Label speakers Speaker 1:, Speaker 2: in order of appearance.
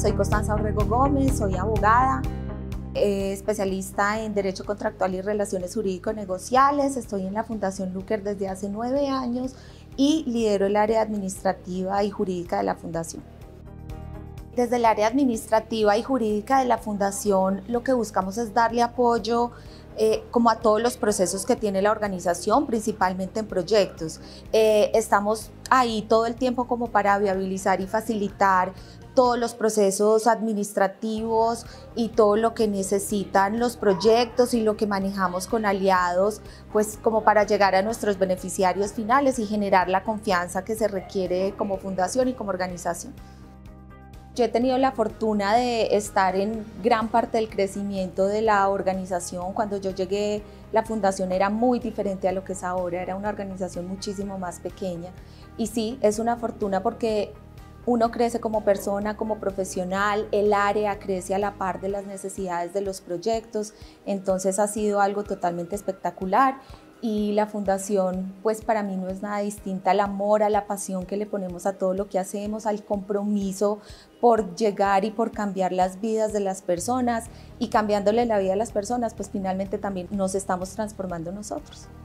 Speaker 1: soy Constanza Orrego Gómez, soy abogada, especialista en Derecho Contractual y Relaciones Jurídico-Negociales. Estoy en la Fundación Luker desde hace 9 años y lidero el área administrativa y jurídica de la Fundación. Desde el área administrativa y jurídica de la Fundación, lo que buscamos es darle apoyo como a todos los procesos que tiene la organización, principalmente en proyectos. Estamos ahí todo el tiempo como para viabilizar y facilitar todos los procesos administrativos y todo lo que necesitan los proyectos y lo que manejamos con aliados, pues como para llegar a nuestros beneficiarios finales y generar la confianza que se requiere como fundación y como organización. Yo he tenido la fortuna de estar en gran parte del crecimiento de la organización. Cuando yo llegué, la fundación era muy diferente a lo que es ahora, era una organización muchísimo más pequeña. Y sí, es una fortuna porque uno crece como persona, como profesional, el área crece a la par de las necesidades de los proyectos, entonces ha sido algo totalmente espectacular. Y la fundación, pues para mí no es nada distinta al amor, a la pasión que le ponemos a todo lo que hacemos, al compromiso por llegar y por cambiar las vidas de las personas, y cambiándole la vida a las personas, pues finalmente también nos estamos transformando nosotros.